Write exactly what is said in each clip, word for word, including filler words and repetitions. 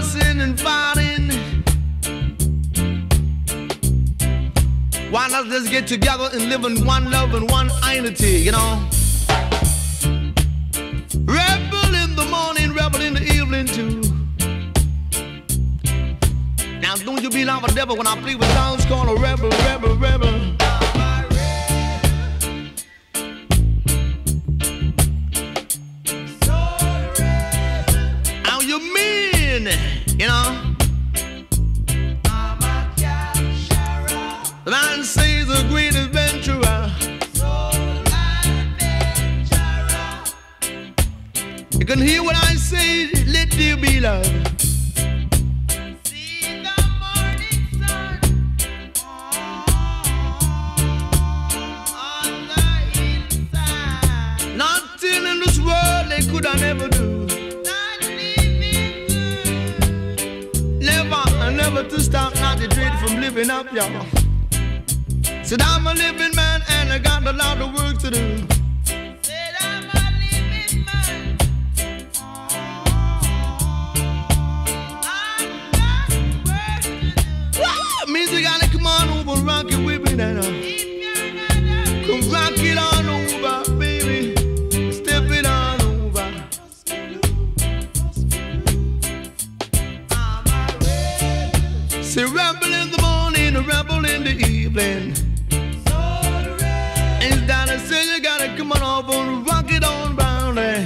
fussing and fighting. Why not just get together and live in one love and one unity, you know? Rebel in the morning, rebel in the evening too. Now don't you be like a devil when I play with sounds called a rebel, rebel, rebel. How you mean, you know? The man says a great adventurer. You can hear what I say, let there be love. See the morning sun on the hillside. Nothing in this world they could I never do. Not living good. Never, never to stop, not to dread from living up, y'all. Said I'm a living man and I got a lot of work to do. Said I'm a living man. I've got work to do. Woo! Music gotta come on over, rock it with me now. Come rock it on over, baby. Step it on over. Say rebel in the morning, a rebel in the evening. It's down to say you gotta come on over and rock it on round there.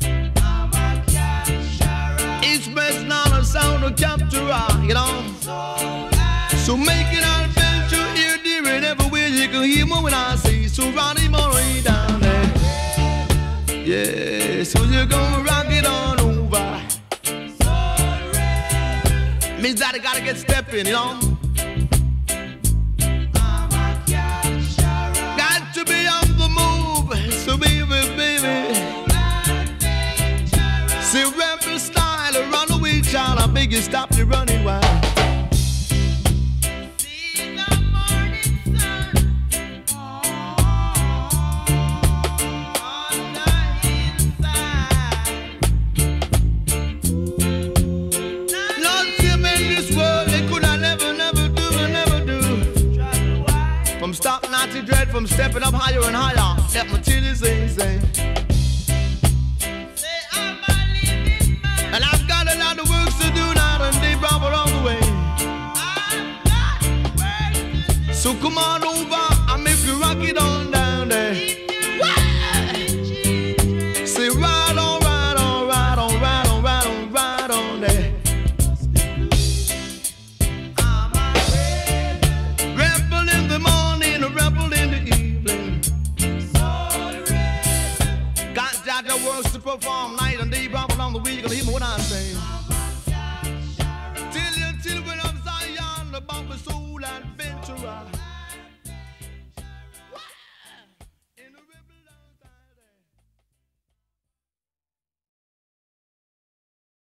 It's best not a sound of capture, you know. So make it an adventure here, dear, and everywhere you can hear me when I say so. Run him all way down there. Yeah, so you're gonna rock it on over. Means that I gotta get stepping, you know. So baby, baby, say rebel style, a runaway child, I beg you stop your running wild. See the morning sun on the hillside. Nothing in this world they could I never, never do, never do. From stop Natty dread, from stepping up higher and higher. Let my children say, say. Say I'm a living man. And I've got a lot of work to do now and they brought along the way. I've got work to do. So come on over, I'll make you rock it on down there. Say ride on, ride on, ride on, ride on, ride on, ride on there. I'm a rebel. Rebel in the morning, a rebel in the evening. Works to perform night and day, brought along the way. You gonna hear me what I say. Till you, till when I'm Zion, the bumper soul adventurer.